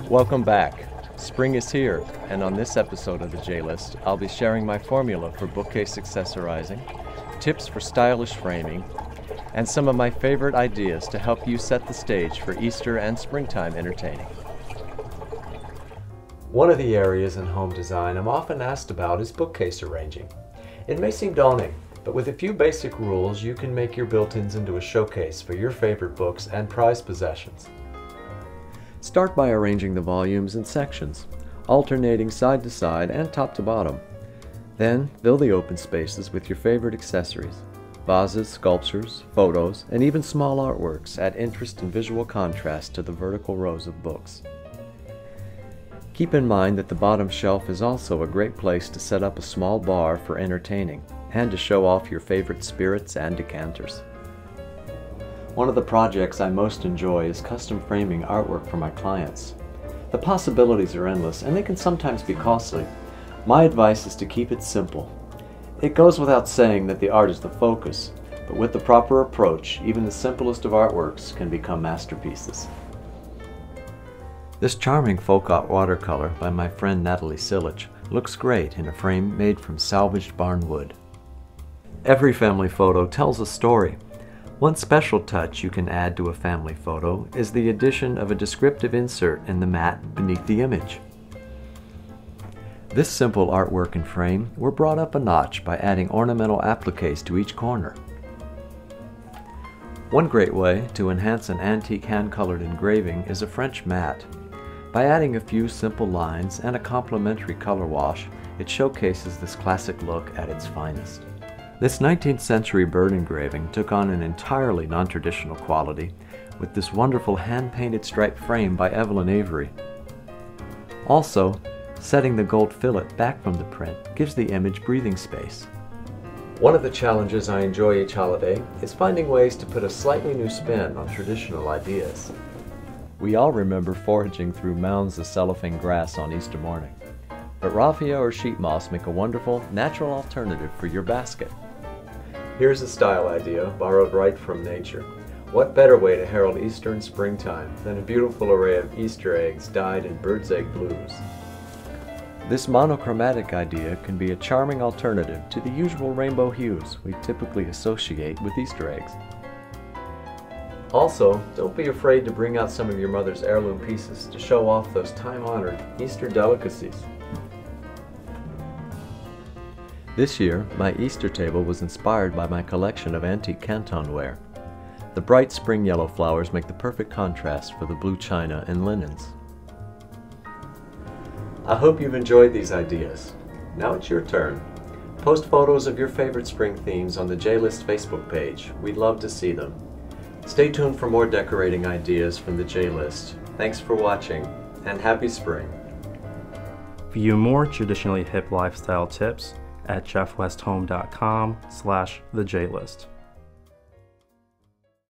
Welcome back. Spring is here, and on this episode of the J-List, I'll be sharing my formula for bookcase accessorizing, tips for stylish framing, and some of my favorite ideas to help you set the stage for Easter and springtime entertaining. One of the areas in home design I'm often asked about is bookcase arranging. It may seem daunting, but with a few basic rules, you can make your built-ins into a showcase for your favorite books and prized possessions. Start by arranging the volumes in sections, alternating side to side and top to bottom. Then fill the open spaces with your favorite accessories. Vases, sculptures, photos, and even small artworks add interest and visual contrast to the vertical rows of books. Keep in mind that the bottom shelf is also a great place to set up a small bar for entertaining and to show off your favorite spirits and decanters. One of the projects I most enjoy is custom framing artwork for my clients. The possibilities are endless and they can sometimes be costly. My advice is to keep it simple. It goes without saying that the art is the focus, but with the proper approach, even the simplest of artworks can become masterpieces. This charming folk art watercolor by my friend Natalie Silich looks great in a frame made from salvaged barn wood. Every family photo tells a story. One special touch you can add to a family photo is the addition of a descriptive insert in the mat beneath the image. This simple artwork and frame were brought up a notch by adding ornamental appliques to each corner. One great way to enhance an antique hand-colored engraving is a French mat. By adding a few simple lines and a complementary color wash, it showcases this classic look at its finest. This 19th century bird engraving took on an entirely non-traditional quality with this wonderful hand-painted striped frame by Evelyn Avery. Also, setting the gold fillet back from the print gives the image breathing space. One of the challenges I enjoy each holiday is finding ways to put a slightly new spin on traditional ideas. We all remember foraging through mounds of cellophane grass on Easter morning, but raffia or sheet moss make a wonderful, natural alternative for your basket. Here's a style idea borrowed right from nature. What better way to herald Easter and springtime than a beautiful array of Easter eggs dyed in bird's egg blues? This monochromatic idea can be a charming alternative to the usual rainbow hues we typically associate with Easter eggs. Also, don't be afraid to bring out some of your mother's heirloom pieces to show off those time-honored Easter delicacies. This year, my Easter table was inspired by my collection of antique Canton ware. The bright spring yellow flowers make the perfect contrast for the blue china and linens. I hope you've enjoyed these ideas. Now it's your turn. Post photos of your favorite spring themes on the J-List Facebook page. We'd love to see them. Stay tuned for more decorating ideas from the J-List. Thanks for watching, and happy spring. View more traditionally hip lifestyle tips at jeffwesthome.com/thejlist.